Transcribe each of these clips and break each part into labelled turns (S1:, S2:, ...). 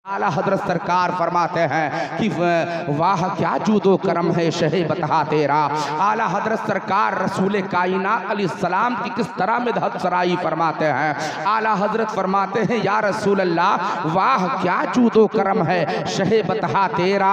S1: आला हजरत सरकार फरमाते हैं कि वाह क्या जूदो करम है शहे बता तेरा। आला हजरत सरकार रसूल कायनात अलैहिस्सलाम की किस तरह मिदहत सराई फरमाते हैं। आला हजरत फरमाते हैं या रसूल अल्लाह वाह क्या जूदो करम है शहे बता तेरा।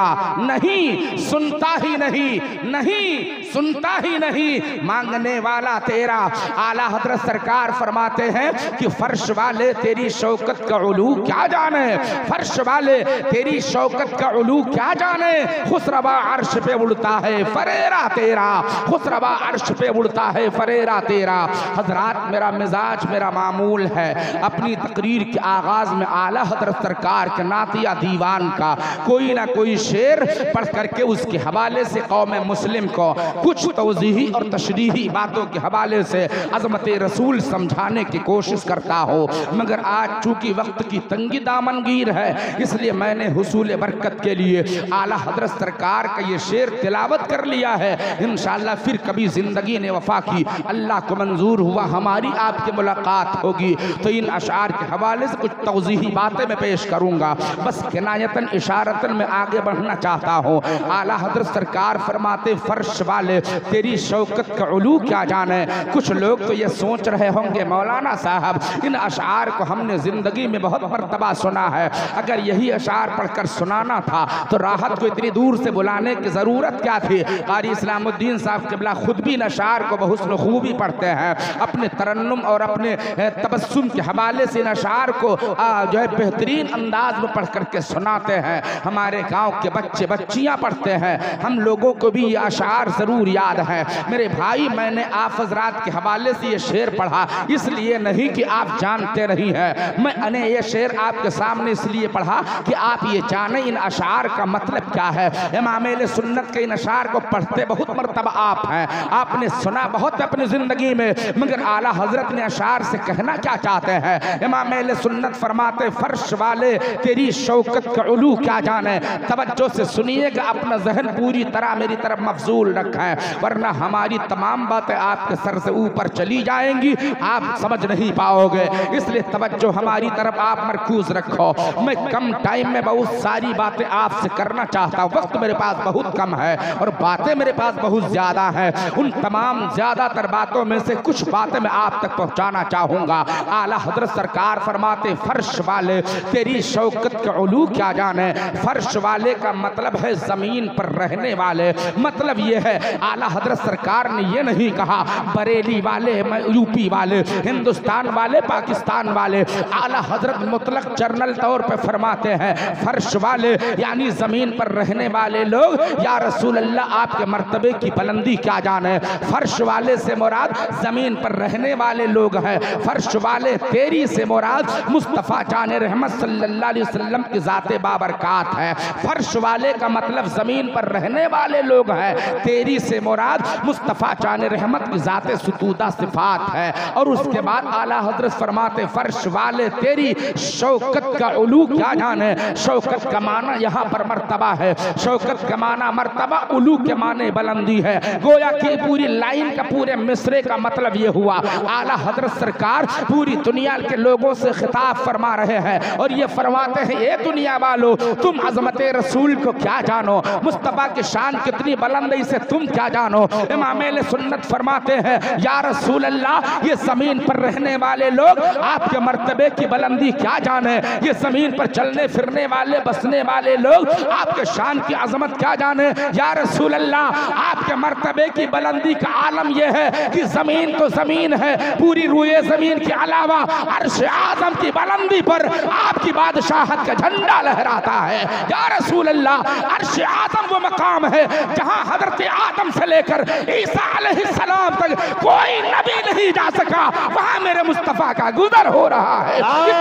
S1: नहीं सुनता ही नहीं, नहीं सुनता ही नहीं, मांगने वाला तेरा। आला हजरत सरकार फरमाते हैं कि फर्श वाले तेरी शौकत का उलू क्या जाने, फर्श वाले तेरी शौकत का उलू क्या जाने। खुसरबा अर्श पे उड़ता है फरेरा तेरा, खुसरबा अर्श पे उड़ता है फरेरा तेरा। हजरात मेरा मिजाज मेरा मामूल है अपनी तकरीर के आगाज में आला हजरत सरकार के नातिया दीवान का कोई ना कोई शेर पढ़ करके उसके हवाले से कौम मुस्लिम को कुछ तौज़ीही और तशरीही बातों के हवाले से अज़मत रसूल समझाने की कोशिश करता हो। मगर आज चूंकि वक्त की तंगी दामनगीर है इसलिए मैंने हुसूल बरकत के लिए आला हजरत सरकार का ये शेर तिलावत कर लिया है। इंशाअल्लाह फिर कभी जिंदगी ने वफा की अल्लाह को मंजूर हुआ हमारी आपकी मुलाकात होगी तो इन अशार के हवाले से कुछ तौज़ीही बातें मैं पेश करूंगा। बस किनायतन इशारतन में आगे बढ़ना चाहता हूँ। आला हजरत सरकार फरमाते फर्श वाले तेरी शौकत का उलू क्या जाने। कुछ लोग तो ये सोच रहे होंगे मौलाना साहब इन अशार को हमने जिंदगी में बहुत मरतबा सुना है, अगर यही अशार पढ़कर सुनाना था तो राहत को इतनी दूर से बुलाने की ज़रूरत क्या थी। कारी इस्लामुद्दीन साहब क़िबला खुद भी इन अशार को बहुत खूबी पढ़ते हैं, अपने तरन्नुम और अपने तबस्सुम के हवाले से इन अशार को जो है बेहतरीन अंदाज में पढ़ करके सुनाते हैं। हमारे गाँव के बच्चे बच्चियाँ पढ़ते हैं, हम लोगों को भी ये अशार ज़रूर याद है। मेरे भाई मैंने आप हज़रात के हवाले से ये शेर पढ़ा इसलिए नहीं कि आप जानते नहीं हैं, मैंने ये शेर आपके सामने इसलिए पढ़ा कि आप ये जाने इन अशार का मतलब क्या है। इमाम अहले सुन्नत के इन अशार को पढ़ते बहुत मरतबा आप हैं, आपने सुना बहुत अपनी जिंदगी में, मगर आला हजरत ने अशार से कहना क्या चाहते हैं। इमाम अहले सुन्नत फरमाते फर्श वाले तेरी शौकत का उलू क्या जाने। तवज्जो से सुनिएगा, अपना जहन पूरी तरह मेरी तरफ मफजूल रखें वरना हमारी तमाम बातें आपके सर से ऊपर चली जाएंगी, आप समझ नहीं पाओगे। इसलिए तवज्जो हमारी तरफ आप मरकूज रखो। मैं कम टाइम में बहुत सारी बातें आपसे करना चाहता हूँ, वक्त मेरे पास बहुत कम है और बातें मेरे पास बहुत ज़्यादा हैं। उन तमाम ज़्यादातर बातों में से कुछ बातें मैं आप तक पहुँचाना चाहूँगा। आला हजरत सरकार फरमाते फर्श वाले तेरी शौकत का उलू क्या जाने। फर्श वाले का मतलब है ज़मीन पर रहने वाले, मतलब ये है आला हजरत सरकार ने ये नहीं कहा बरेली वाले, यूपी वाले, हिंदुस्तान वाले, पाकिस्तान वाले। आला हजरत मुतलक जनरल तौर पे फरमाते हैं फर्श वाले यानी जमीन पर रहने वाले लोग। या रसूल अल्लाह आपके मर्तबे की बुलंदी क्या जाने। फर्श वाले से मुराद जमीन पर रहने वाले लोग हैं, फर्श वाले तेरी से मुराद मुस्तफ़ा जान रहमत सल्लल्लाहु अलैहि वसल्लम की ज़ाते बाबरकात है। फर्श वाले का मतलब जमीन पर रहने वाले लोग हैं, तेरी से मुराद मुस्तफ़ा जान रहमत की ज़ाते सुतूदा सिफात है। और उसके बाद आला हजरत फरमाते फर्श वाले तेरी शौकत का उलू क्या जाने। शौकत का माना यहाँ पर मर्तबा है, शौकत का माना मर्तबा, उलू के माने बुलंदी है। गोया कि पूरी लाइन का पूरे मिसरे का मतलब ये हुआ आला हजरत सरकार पूरी दुनिया के लोगों से खिताब फरमा रहे हैं और ये फरमाते हैं ये दुनिया वालों तुम अजमत रसूल को क्या जानो, मुस्तफ़ा की शान कितनी बुलंद है इसे तुम क्या जानो। इमाम अहले सुन्नत फरमाते हैं या रसूल अल्लाह ये जमीन पर रहने वाले लोग आपके मर्तबे की बुलंदी क्या जाने। ये जमीन पर चलने फिरने वाले बसने वाले लोग आपके शान की अजमत क्या जाने। या रसूल अल्लाह आपके मर्तबे की बुलंदी का आलम यह है कि जमीन तो जमीन है, पूरी रूए जमीन के अलावा अर्श आज़म की बुलंदी पर आपकी बादशाहत का झंडा लहराता है। या रसूल अल्लाह अर्श आज़म वो मकाम है जहां हजरत आदम से लेकर ईसा अलैहिस्सलाम तक कोई नबी नहीं जा सका, वहां मेरे मुस्तफ़ा का गुजर हो रहा है।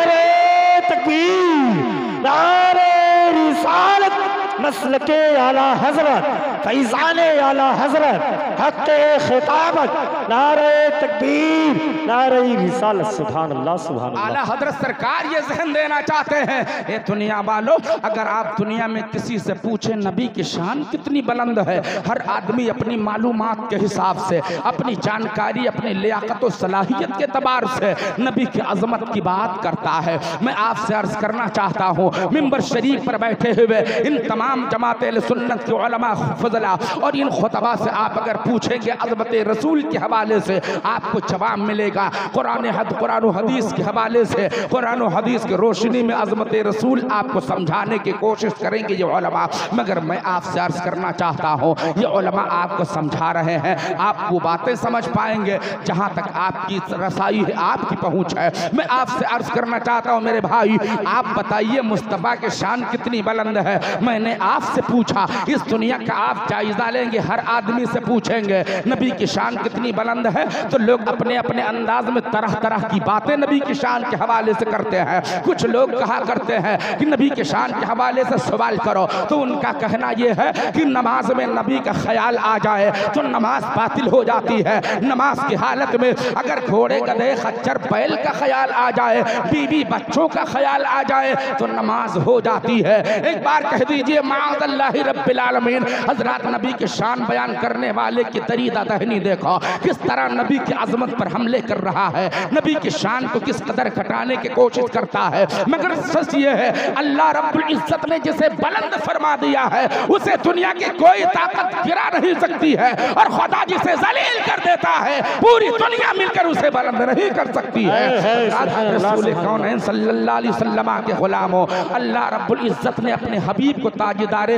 S2: नारे तकबीर, नारे रिसालत, मसलके आला हजरत फैज़ान आला हज़रत हक़्क़े खिताबत, नारे तकबीर, नारे रिसालत। सुभान अल्लाह, सुभान अल्लाह।
S1: आला हजरत सरकार ये जहन देना चाहते हैं, ये दुनिया वालों, अगर आप दुनिया में किसी से पूछे नबी की शान कितनी बुलंद है, हर आदमी अपनी मालूमात के हिसाब से, अपनी जानकारी, अपनी लियाकत और सलाहियत के तबार से नबी की अजमत की बात करता है। मैं आपसे अर्ज करना चाहता हूँ, मिंबर शरीफ पर बैठे हुए इन तमाम जमात सुन्नत के उलमा फजला और इन खुतबा से आप अगर पूछेंगे अजमत रसूल के हवाले से, आपको जवाब मिलेगा। कुरान हदीस के हवाले से, कुरान हदीस की रोशनी में अजमत रसूल आपको समझाने की कोशिश करेंगे ये उलमा। मगर मैं आपसे अर्ज करना चाहता हूँ, ये उलमा आपको समझा रहे हैं, आप वो बातें समझ पाएंगे जहाँ तक आपकी रसाई है, आपकी पहुँच है। मैं आपसे अर्ज करना चाहता हूँ मेरे भाई, आप बताइए मुस्तफ़ा की शान कितनी बुलंद है। मैंने आपसे पूछा, इस दुनिया का आप जायजा लेंगे, हर आदमी से पूछेंगे नबी की शान कितनी बुलंद है, तो लोग अपने अपने अंदाज में तरह तरह की बातें नबी की शान के हवाले से करते हैं। कुछ लोग कहा करते हैं कि नबी के शान के हवाले से सवाल करो, तो उनका कहना यह है कि नमाज में नबी का ख्याल आ जाए तो नमाज बातिल हो जाती है। नमाज की हालत में अगर घोड़े गधे खच्चर बैल का ख्याल आ जाए, बीवी बच्चों का ख्याल आ जाए तो नमाज हो जाती है। एक बार कह दीजिए माअज़ल्लाहि रब्बिल आलमीन। हजरत नबी की शान बयान करने वाले की तरीदा दहनी देखो, किस तरह नबी की अजमत पर हमले कर रहा है, नबी की शान को किस कदर घटाने की कोशिश करता है। मगर सच ये है, अल्लाह रब्बुल इज्जत ने जिसे बुलंद फरमा दिया है उसे दुनिया की कोई ताकत गिरा नहीं सकती है, और खुदा जिसे जलील कर देता है पूरी दुनिया मिलकर उसे बुलंद नहीं कर सकती है। रसूल कौनैन सल्लल्लाहु अलैहि वसल्लम के गुलामों, अल्लाह रब्बुल इज्जत ने अपने हबीब को ताजदारे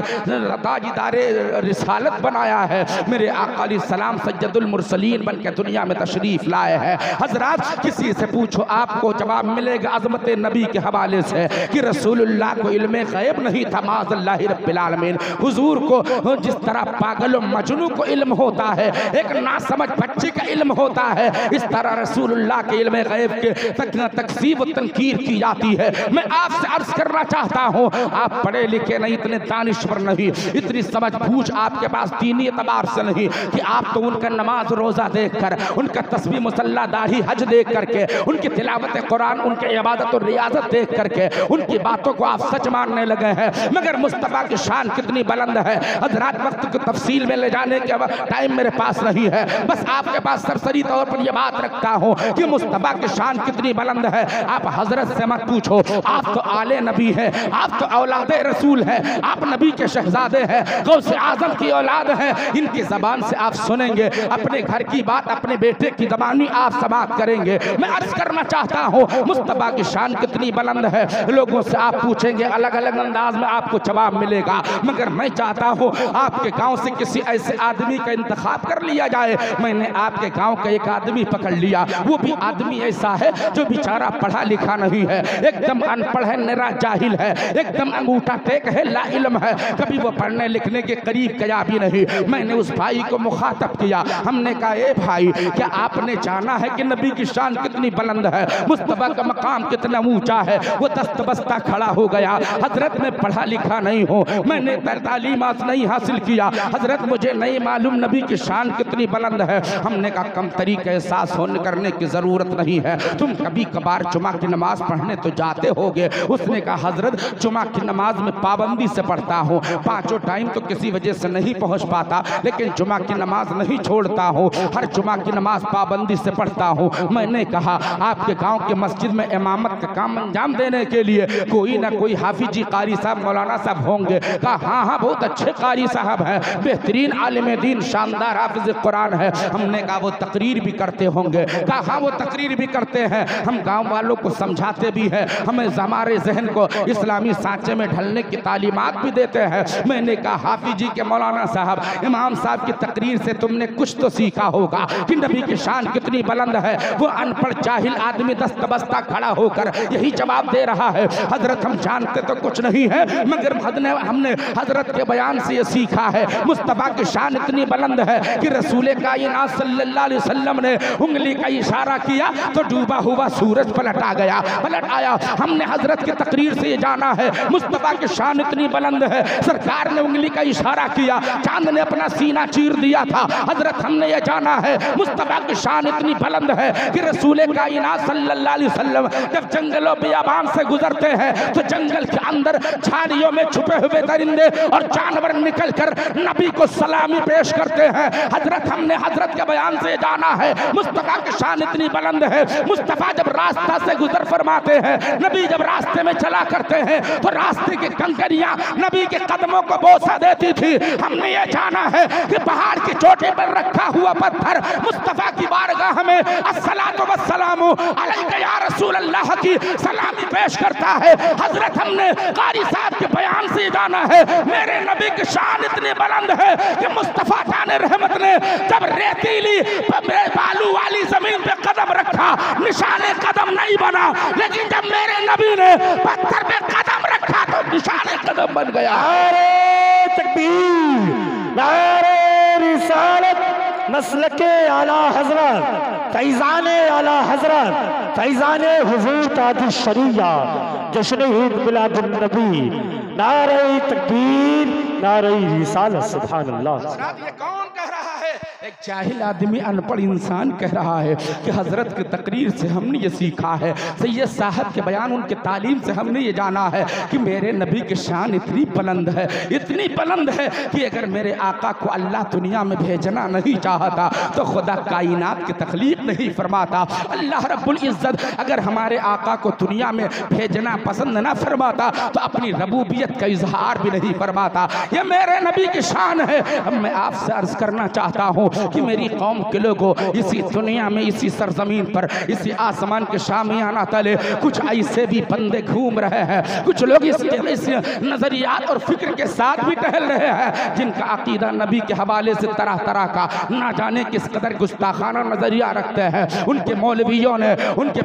S1: रिसालत बनाया है। मेरे आका अलैहिस्सलाम सय्यदुल मुरसलीन बन के दुनिया में तशरीफ लाए हैं। हजरात किसी से पूछो आपको जवाब मिलेगा अजमत नबी के हवाले से कि रसूलुल्लाह को इल्मे गैब नहीं था, माअज़ल्लाहि रब्बिल आलमीन। हुजूर को जिस तरह पागल मजनू को इल्म होता है, एक नासमझ बच्चे का इल्म होता है, इस तरह रसूलुल्लाह के इल्मे गैब के तकसीब और तनकीर की जाती है। मैं आपसे अर्ज करना चाहता हूँ, आप पढ़े लिखे नहीं, इतने दानिश्वर नहीं, इतनी समझ बूझ आपके पास दीनी एतबार से नहीं कि आप तो उनका नमाज रोजा देख कर, उनका तस्बीह मुसल्ला दाढ़ी हज देख करके, उनकी तिलावत कुरान, उनके इबादत और रियाजत देख करके उनकी बातों को आप सच मानने लगे हैं। मगर मुस्तफ़ा की शान कितनी बुलंद है, हजरात वक्त को तफसील में ले जाने के टाइम मेरे पास नहीं है, बस आपके पास सरसरी तौर पर यह बात रखता हूँ कि मुस्तफ़ा की शान कितनी बुलंद है। आप हजरत से मत पूछो, आप तो आले नबी हैं, आप तो औलादे रसूल हैं, आप नबी के शहजादे हैं, गौसे आजम की औलाद हैं। इनकी जबान से आप सुनेंगे अपने घर की बात, अपने बेटे की जबानी आप समाप्त करेंगे। मैं अर्ज करना चाहता हूँ मुस्तफ़ा की शान कितनी बुलंद है, लोगों से आप पूछेंगे, अलग अलग अंदाज में आपको जवाब मिलेगा। मगर मैं चाहता हूँ आपके गांव से किसी ऐसे आदमी का इंतखाब कर लिया जाए। मैंने आपके गांव का एक आदमी पकड़ लिया, वो भी आदमी ऐसा है जो बेचारा पढ़ा लिखा नहीं है, एकदम अनपढ़ है, निरा जाहिल है, एकदम अंगूठा टेक है, ला इल्म है, कभी वो पढ़ने लिखने के करीब गया भी नहीं। मैंने उस भाई को मुखातब किया, हमने कहा ए भाई, क्या आपने जाना है कि नबी की शान कितनी बुलंद है, मुस्तफ़ा का मकाम कितना ऊंचा है? वो दस्तबस्ता खड़ा हो गया, हजरत मैं पढ़ा लिखा नहीं हूँ, मैंने तालीमात नहीं हासिल किया, हजरत मुझे नहीं मालूम नबी की शान कितनी बुलंद है। हमने कहा कम तरीके एहसास होने करने की ज़रूरत नहीं है, तुम कभी कभार जुमा की नमाज पढ़ने तो जाते होगे। उसने कहा हजरत जुमा की नमाज में पाबंदी से पढ़ता हूँ, पाँचों टाइम तो किसी वजह से नहीं पहुँच पाता, लेकिन जुमा की नमाज नहीं छोड़ता हूँ, हर जुमा की नमाज पाबंदी से पढ़ता हूँ। मैंने कहा आपके गाँव के मस्जिद में इमामत का काम अंजाम देने के लिए कोई ना कोई हाफिज जी कारी साहब मौलाना साहब होंगे? कहा हाँ हाँ बहुत अच्छे कारी साहब हैं, बेहतरीन आलिम दीन, शानदार हाफिज कुरान है। हमने कहा वो तकरीर भी करते होंगे? कहा हाँ वो तकरीर भी करते हैं, हम गांव वालों को समझाते भी हैं, हमें हमारे जहन को इस्लामी सांचे में ढलने की तालीमात भी देते हैं। मैंने कहा हाफिज जी के मौलाना साहब, इमाम साहब की तकरीर से तुमने कुछ तो सीखा होगा कि नबी की शान कितनी बुलंद है। वो अनपढ़ जाहिल आदमी दस्तबस्ता खड़ा होकर यही जवाब दे रहा है, हजरत हम जानते तो कुछ नहीं है, मगर हमने हजरत के बयान से ये सीखा है मुस्तफ़ा की शान इतनी बुलंद है कि रसूल कायनात सल्लल्लाहु अलैहि वसल्लम ने उंगली का इशारा किया तो डूबा हुआ सूरज पलट आया। हमने हजरत की तकरीर से ये जाना है मुस्तफ़ा की शान इतनी बुलंद है, सरकार ने उंगली का इशारा किया, चांद ने अपना सीना चीर दिया था। हजरत हमने ये जाना है मुस्तफा की शान इतनी बुलंद है कि रसूल कायनात सल्लल्लाहु अलैहि वसल्लम जब जंगलों बियाबान से गुजरते हैं तो जंगल के अंदर झाड़ियों में छुपे हुए दरिंदे और जानवर निकल कर नबी को सलामी पेश करते हैं। हजरत हमने हजरत के बयान से जाना है मुस्तफा की शान इतनी बुलंद है। मुस्तफा जब रास्ता से गुजर फरमाते हैं, नबी जब रास्ते में चला करते हैं तो रास्ते की कंकरियां नबी के कदमों को बोसा देती थी। हमने ये जाना है कि पहाड़ की चोटी पर रखा हुआ पत्थर मुस्तफा की बारगाह में अस्सलातु वस्सलामु अलैका या रसूल अल्लाह की सलामी पेश करता है। हजरत हमने कारी साहब के बयान से जाना है मेरे नबी की शान इतनी बुलंद है कि मुस्तफा जाने रहमत ने जब रेतीली बालू वाली जमीन पे कदम रखा निशाने कदम नहीं बना, लेकिन जब मेरे नबी ने पत्थर पे कदम रखा तो निशाने कदम बन गया।
S2: नारे तकबीर, नारे रिसालत, मसलके आला हजरत, फैज़ाने आला हजरत, फैज़ाने हुजूर ताज शरिया, जश्न ईद मिलादुन नबी, नारे तकबीर, नारे रिसालत, सुभान अल्लाह।
S1: ये कौन कह रहा है? एक जाहिल आदमी, अनपढ़ इंसान कह रहा है कि हजरत की तकरीर से हमने ये सीखा है, सैयद साहब के बयान उनके तालीम से हमने ये जाना है कि मेरे नबी की शान इतनी बुलंद है, इतनी बुलंद है कि अगर मेरे आका को अल्लाह दुनिया में भेजना नहीं चाहता तो खुदा कायनात की तख्लीक नहीं फरमाता। अल्लाह रब्बुल इज्जत अगर हमारे आका को दुनिया में भेजना पसंद ना फरमाता तो अपनी रबूबियत का इजहार भी नहीं फरमाता। ये मेरे नबी की शान है। अब मैं आपसे अर्ज करना चाहता हूँ कि मेरी कौम के लोगों, इसी दुनिया में, इसी सरजमीन पर, इसी आसमान के शामियाना तले कुछ ऐसे भी बंदे घूम रहे हैं, कुछ लोग इस नजरियात और फिक्र के साथ भी टहल रहे हैं जिनका अकीदा नबी के हवाले से तरह तरह का ना जाने किस कदर गुस्ताखाना नजरिया रखते हैं। उनके मौलवियों ने, उनके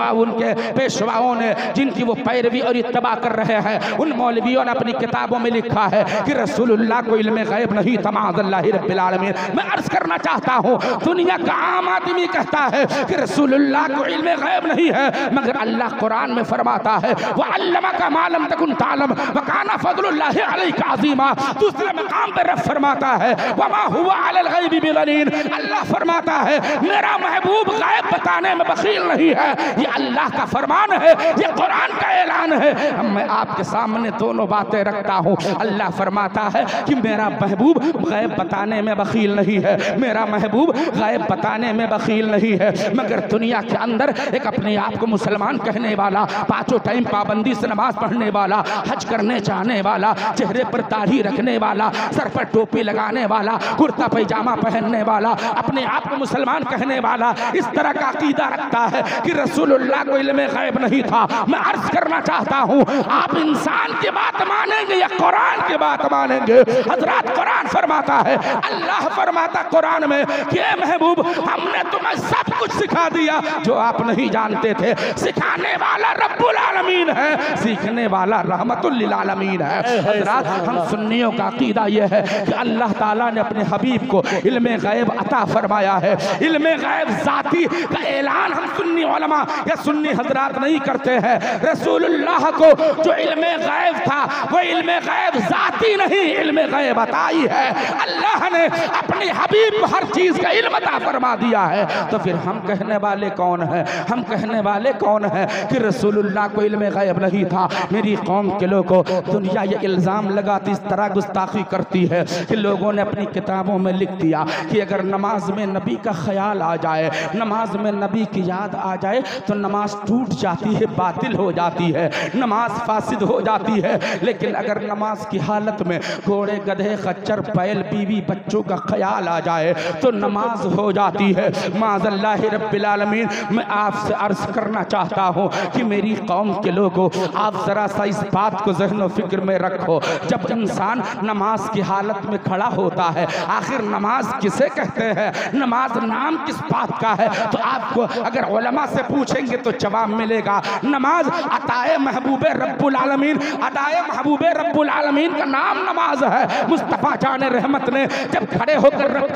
S1: पेशवाओं ने जिनकी वो पैरवी और इत्तबा कर रहे हैं, उन मौलवियों ने अपनी किताबों में लिखा है कि रसूलुल्लाह को इल्मे गैब नहीं था माअज़ल्लाहि रब्बिल आलमीन। मैं अर्ज करना चाहता हूँ, दुनिया का आम आदमी कहता है कि रसूलुल्लाह को इल्मे गैब नहीं है, मगर अल्लाह कुरान में फरमाता है व अल्लमका मा लम तकुन तालम व काना फज़लुल्लाहि अलैका अज़ीमा। दूसरे मकाम पर रब फरमाता है वमा हुवा अलल गैबि बिज़नीन। अल्लाह फरमाता है मेरा महबूब गैब बताने में बखील नहीं है। ये अल्लाह का फरमान है, ये कुरान का ऐलान है। मैं आपके सामने दोनों बातें रखता हूँ। अल्लाह फरमाता है कि मेरा महबूब गैब बताने में बखील नहीं है, मेरा महबूब गैब बताने में बखील नहीं है। मगर दुनिया के अंदर एक अपने आप को मुसलमान कहने वाला, पांचों टाइम पाबंदी से नमाज पढ़ने वाला, हज करने जाने वाला, चेहरे पर दाढ़ी रखने वाला, सर पर टोपी लगाने वाला, कुर्ता पैजामा पहनने वाला, अपने आप को मुसलमान कहने वाला इस तरह का अकीदा रखता है कि रसूलुल्लाह को इल्मे गैब नहीं था। मैं अर्ज करना चाहता हूँ, आप इंसान की बात मानेंगे या कुरान की बात मानेंगे? हजरत कुरान फरमाता है, अल्लाह फरमाता कुरान में कि महबूब हमने तुम्हें सब कुछ सिखा दिया जो आप नहीं जानते थे। सिखाने वाला रब्बुल आलमीन है, सीखने वाला रहमतुल लिल आलमीन है। हजरत हम सुन्नियों का अकीदा यह है कि अल्लाह ताला ने अपने हबीब को इल्मे गैब अता फरमाया है। इल्मे गैब जाती का ऐलान हम सुन्नी उलमा या सुन्नी हजरात नहीं करते हैं। रसूलुल्लाह को जो इल्मे गैब था वो इल्मे गैब जाती नहीं, इल्मे गैब अताई है। अल्लाह ने अपने हबीब को हर चीज का इल्म अता फरमा दिया है। तो फिर हम कहने वाले कौन है? हम कहने वाले कौन है कि रसूलुल्लाह को इल्मे गैब नहीं था? मेरी कौम के लोगों, दुनिया ये इल्जाम लगाती, इस तरह गुस्ताखी करती है कि लोगों ने अपनी किताबों में लिख दिया कि अगर नमाज में नबी का ख्याल आ जाए, नमाज में नबी की याद आ जाए तो नमाज टूट जाती है, बातिल हो जाती है, नमाज फासिद हो जाती है। लेकिन अगर नमाज की हालत में घोड़े, गधे, खच्चर, बैल, बीवी, बच्चों का ख्याल आ जाए तो नमाज हो जाती है। माज़ल्लाहि रब्बिल आलमीन। मैं आपसे अर्ज करना चाहता हूँ कि मेरी कौम के लोगों, आप जरा सा इस बात को ज़हन व फिक्र में रखो। जब इंसान नमाज की हालत में खड़ा होता है, आखिर नमाज किसे कहते हैं? नमाज नाम किस बात का है? तो आपको अगर उलमा से पूछेंगे तो जवाब मिलेगा, नमाज अताए महबूबे रब्बुल आलमीन, अदाए महबूबे रब्बुल आलमीन का नाम नमाज है। मुस्तफ़ा जान रहमत ने जब खड़े होकर रब की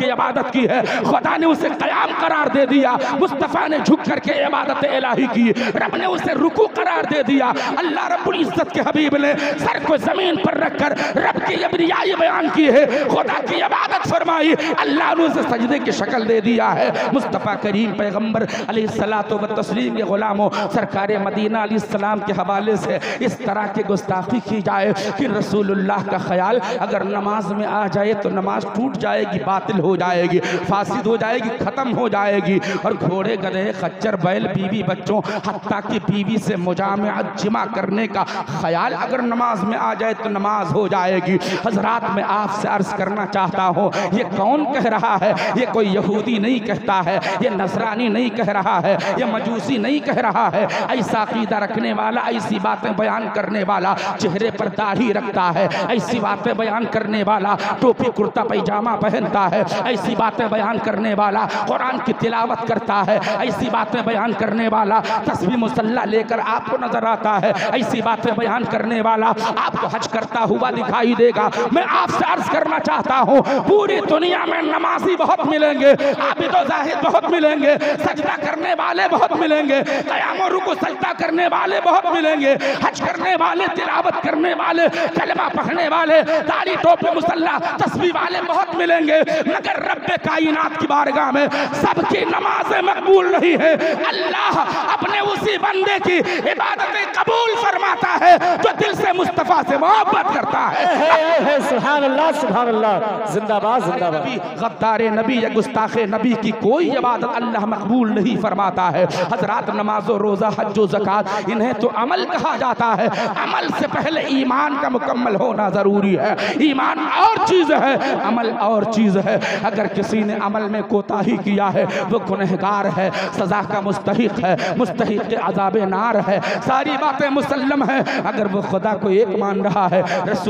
S1: के इबादत की है, खुदा ने उसे क़याम करार दे दिया। मुस्तफ़ा ने झुक करके इबादत इलाही की, रब ने उसे रुकू करार दे दिया। अल्लाह रब्बुल इज़्ज़त के हबीब ने सर को ज़मीन पर रखकर रब की अब्रियाई बयान की है, खुदा की इबादत फरमाई, अल्लाह ने उसे सजदे की शक्ल दे दिया है। मुस्तफ़ा करीम पैगम्बर अलैहिस्सलातु व तस्लीम के ग़ुलामों, सरकार मदीना अलैहिस्सलाम के हवाले से इस तरह की गुस्ताखी की जाए कि रसूलुल्लाह का ख्याल अगर नमाज में आ जाए तो नमाज टूट जाएगी, बातिल हो जाएगी, फासिद हो जाएगी, ख़त्म हो जाएगी। और घोड़े गधे खच्चर बैल बीवी बच्चों हत्ता की बीवी से मुजामअत जिमा करने का ख्याल अगर नमाज में आ जाए तो नमाज हो जाएगी। हजरात, मैं आपसे अर्ज करना चाहता हूँ, ये कौन कह रहा है? ये कोई यहूदी नहीं कहता है, ये नसरानी नहीं कह रहा है, ये मजूसी नहीं कह रहा है। ऐसा अकीदा रखने वाला, ऐसी बातें बयान करने वाला, चेहरे पर दाढ़ी रखता है, ऐसी बातें बयान करने वाला टोपी कुर्ता पैजामा पहनता है, ऐसी बातें बयान करने वाला कुरान की तिलावत करता है, ऐसी बातें बयान करने वाला तस्बीह मुसल्ला लेकर आपको नजर आता है, ऐसी बातें बयान करने वाला आपको हज करता हुआ दिखाई देगा। मैं आपसे अर्ज करना चाहता हूँ, पूरी दुनिया में नमाजी बहुत मिलेंगे, आबिद व ज़ाहिद बहुत मिलेंगे, सजदा करने वाले बहुत मिलेंगे, क़याम और रुकू सजदा करने वाले बहुत मिलेंगे, हज करने वाले, तिलावत करने वाले, कलमा पढ़ने वाले, दाढ़ी टोपी मुसल्ला तस्बीह वाले बहुत मिलेंगे, मगर रब्बे कायनात की बारगाह में सबकी नमाजें मकबूल नहीं है। अल्लाह अपने उसी बंदे की इबादतें कबूल फरमाता है जो दिल से मुस्तफ़ा से मोहब्बत करता है।
S2: सुभान अल्लाह, सुभान अल्लाह, जिंदाबाद जिंदाबाद।
S1: गद्दारे नबी या गुस्ताखे नबी की कोई इबादत अल्लाह मकबूल नहीं फरमाता है। हजरात, नमाजो रोज़ा हज ज़कात इन्हें तो अमल कहा जाता है। अमल से पहले ईमान का मुकम्मल होना ज़रूरी है। ईमान और चीज़ है, अमल और चीज़ है। अगर किसी ने अमल में कोताही किया है वो गुनहगार है, सज़ा का मुस्तहिक है, मुस्तहिक अज़ाब नार है। सारी बातें मुसल्लम है। अगर वो खुदा को एक मान रहा है,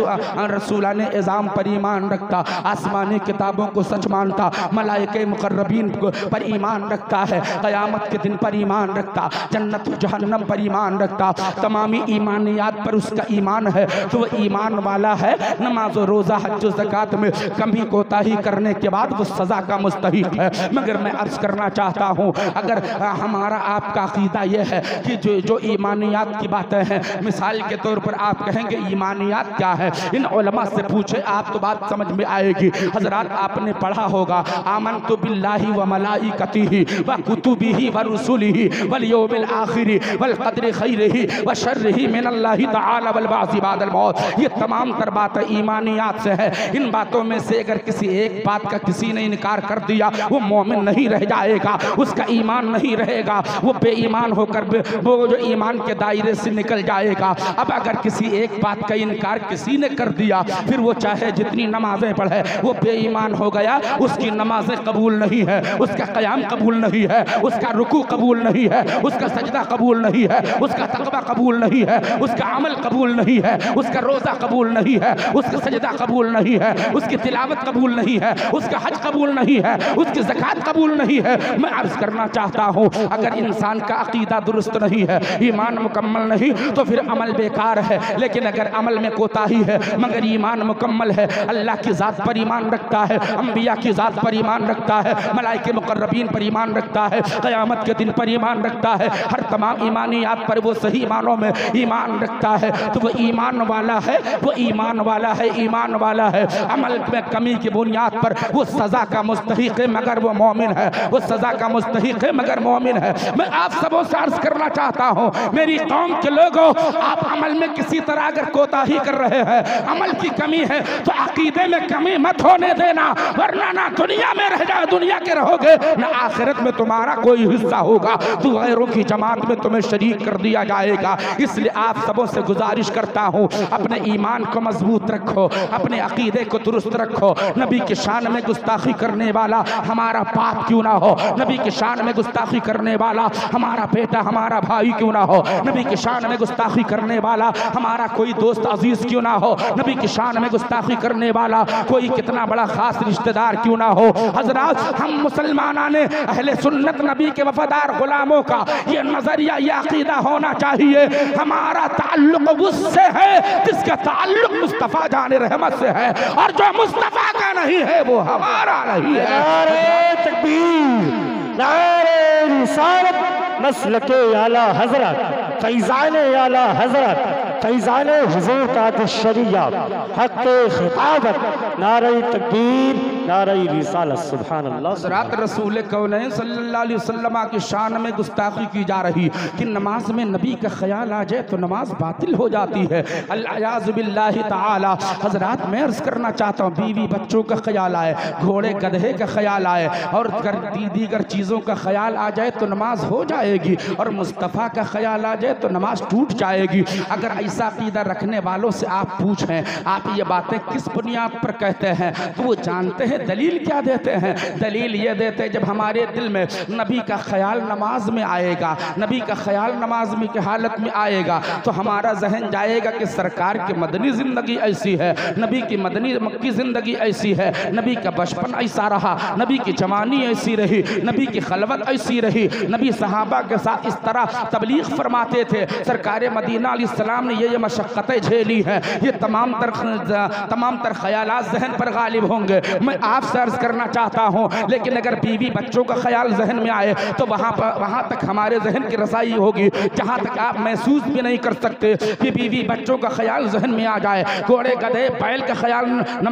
S1: रसूला ने इज़ाम पर ईमान रखता, आसमानी किताबों को सच मानता, मलाइके मुक़र्रबीन पर ईमान रखता है, क़यामत के दिन पर ईमान रखता, जन्नत जहन्नम पर ईमान रखता, तमामी ईमानियात पर उसका ईमान है, तो वह ईमान वाला है। नमाज रोज़ा हज ज़कात में कमी कोताही करने के बाद वो सज़ा का मुस्तहिक है। मगर मैं अर्ज़ करना चाहता हूँ, अगर हमारा आपका अक़ीदा यह है कि जो ईमानियात की बातें हैं, मिसाल के तौर पर आप कहेंगे ईमानियात क्या है, इन उलमा से पूछे, आप तो बात समझ में आएगी। हजरात, आपने पढ़ा होगा, आमनतु बिल्लाहि व मलाइकतिही व कुतुबिही व रुसुलिही वल यौमिल आखिरी वल क़द्रि खैरिही व शर्रिही मिनल्लाहि तआला वल बाअस बादल मौत। ये तमाम तर बातें ईमानियात से है। इन बातों में से अगर किसी एक बात का किसी ने इनकार कर दिया, वो मोमिन नहीं रह जाएगा, उसका ईमान नहीं रहेगा, वो बेईमान होकर वो जो ईमान के दायरे से निकल जाएगा। अब अगर किसी एक बात का इनकार किसी ने कर दिया, फिर वो चाहे जितनी नमाजें पढ़े, वो बेईमान हो गया, उसकी नमाजें कबूल नहीं है, उसका क़याम कबूल नहीं है, उसका रुकू कबूल नहीं है, उसका सजदा कबूल नहीं है, उसका तक़वा कबूल नहीं है, उसका अमल कबूल नहीं है, उसका रोज़ा कबूल नहीं है, उसका सजदा कबूल नहीं है, उसकी तिलावत कबूल नहीं है, उसका हज कबूल नहीं है, उसकी ज़कात कबूल नहीं है। मैं अर्ज़ करना चाहता हूँ, अगर इंसान का अक़ीदा दुरुस्त नहीं है, ईमान मुकम्मल नहीं, तो फिर अमल बेकार है। लेकिन अगर अमल में कोताही है मगर ईमान मुकम्मल है, अल्लाह की ज़ात पर ईमान रखता है, अम्बिया की ज़ात पर ईमान रखता है, मलाइके मुक़र्रबीन पर ईमान रखता है, क़यामत के दिन पर ईमान रखता है, हर तमाम ईमानियात पर वो सही मानों में ईमान रखता है, तो वो ईमान वाला है, वो ईमान वाला है, ईमान वाला है। अमल में कमी की बुनियाद पर वो सज़ा का मुस्तहिक है मगर वो मोमिन है, वो सज़ा का मुस्तहिक है मगर मोमिन है। मैं आप सबों से अर्ज़ करना चाहता हूँ, मेरी कौम के लोगों, आप अमल में किसी तरह अगर कोताही कर रहे हैं, अमल की कमी है, तो अकीदे में कमी मत होने देना, वरना ना दुनिया में रह जाओ, दुनिया के रहोगे, ना आखिरत में तुम्हारा कोई हिस्सा होगा, तो गैरों की जमात में तुम्हें शरीक कर दिया जाएगा। इसलिए आप सबों से गुजारिश करता हूँ, अपने ईमान को मजबूत रखो, अपने अकीदे को दुरुस्त रखो। नबी की शान में गुस्ताखी करने वाला हमारा बाप क्यों ना हो, नबी की शान में गुस्ताखी करने वाला हमारा बेटा, हमारा भाई क्यों ना हो, नबी की शान में गुस्ताखी करने वाला हमारा कोई दोस्त अजीज क्यों ना हो, नबी की शान में गुस्ताखी करने वाला कोई कितना बड़ा खास रिश्तेदार क्यों ना हो। हजरात, हम मुसलमाना ने अहले सुन्नत नबी के वफादार गुलामों का ये नजरिया, ये अकीदा होना चाहिए, हमारा ताल्लुक उससे है जिसका ताल्लुक मुस्तफ़ा जाने रहमत से है, और जो मुस्तफ़ा का नहीं है, वो हमारा नहीं है।
S2: नारे तकबीर, नारे रिसालत, मसलके आला हजरत, फैज़ान आला हजरत, फैज़ान हुज़ूर ताज शरिया, हक़्क़े खिताबत, नारे तकबीर, नारे रिसालत, सुभान अल्लाह।
S1: हज़रत रसूल कौनैन सल्लल्लाहु अलैहि वसल्लम की शान में गुस्ताखी की जा रही कि नमाज में नबी का ख्याल आ जाए तो नमाज बातिल हो जाती है। अल-अयाज़ु बिल्लाहि ताला। हज़रत मैं अर्ज़ करना चाहता हूँ, बीवी बच्चों का ख्याल आए, घोड़े गधे का ख्याल आए और दीगर चीज़ों का ख्याल आ जाए तो नमाज हो जाएगी, और मुस्तफ़ा का ख्याल आ जाए तो नमाज टूट जाएगी। अगर ऐसा अक़ीदा रखने वालों से आप पूछें आप ये बातें किस बुनियाद पर कहते हैं, तो वो जानते हैं दलील क्या देते हैं। दलील ये देते हैं जब हमारे दिल में नबी का ख्याल नमाज में आएगा, नबी का ख्याल नमाज में की हालत में आएगा, तो हमारा जहन जाएगा कि सरकार की मदनी ज़िंदगी ऐसी है, नबी की मदनी मक्की ज़िंदगी ऐसी है, नबी का बचपन ऐसा रहा, नबी की जवानी ऐसी रही, नबी की खलवत ऐसी रही, नबी सहाबा के साथ इस तरह तबलीग फरमाते थे। सरकार मदीना अलैहिस्सलाम ने ये मशक्क़तें झेली हैं, ये तमाम तर ख्यालात जहन पर गालिब होंगे। मैं आपसे अर्ज़ करना चाहता हूँ, लेकिन अगर बीवी बच्चों का ख्याल जहन में आए तो वहाँ तक हमारे जहन की रसाई होगी जहाँ तक आप महसूस भी नहीं कर सकते कि बीवी बच्चों का ख्याल जहन में आ जाए, घोड़े गधे बैल का ख्याल